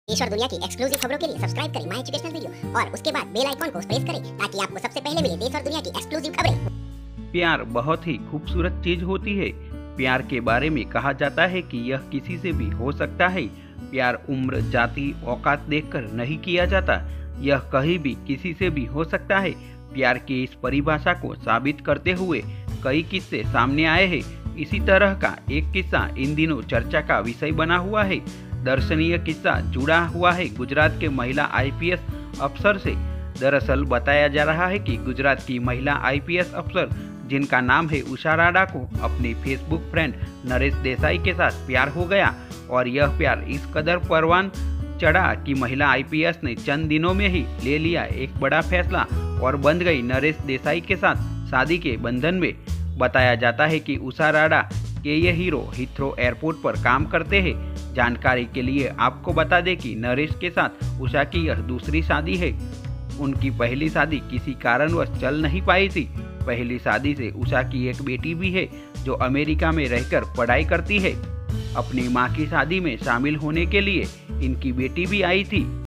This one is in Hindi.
देश और दुनिया की एक्सक्लूसिव खबरों के लिए सब्सक्राइब करें माय एजुकेशनल वीडियो और उसके बाद बेल आइकॉन को प्रेस करें ताकि आपको सबसे पहले मिले देश और दुनिया की एक्सक्लूसिव खबरें। प्यार बहुत ही खूबसूरत चीज होती है। प्यार के बारे में कहा जाता है कि यह किसी से भी हो सकता है। प्यार उम्र, जाति, औकात देखकर नहीं किया जाता। यह कहीं भी किसी से भी हो सकता है। प्यार की इस परिभाषा को साबित करते हुए कई किस्से सामने आए हैं। इसी तरह का एक किस्सा इन दिनों चर्चा का विषय बना हुआ है। दर्शनीय किस्सा जुड़ा हुआ है गुजरात के महिला आईपीएस अफसर से। दरअसल बताया जा रहा है कि गुजरात की महिला आईपीएस अफसर जिनका नाम है उषा राडा को अपने फेसबुक फ्रेंड नरेश देसाई के साथ प्यार हो गया और यह प्यार इस कदर परवान चढ़ा कि महिला आईपीएस ने चंद दिनों में ही ले लिया एक बड़ा फैसला और बंध गई नरेश देसाई के साथ शादी के बंधन में। बताया जाता है कि उषा राडा के ये हीरो हीथ्रो एयरपोर्ट पर काम करते हैं। जानकारी के लिए आपको बता दें कि नरेश के साथ उषा की यह दूसरी शादी है। उनकी पहली शादी किसी कारणवश चल नहीं पाई थी। पहली शादी से उषा की एक बेटी भी है जो अमेरिका में रहकर पढ़ाई करती है। अपनी मां की शादी में शामिल होने के लिए इनकी बेटी भी आई थी।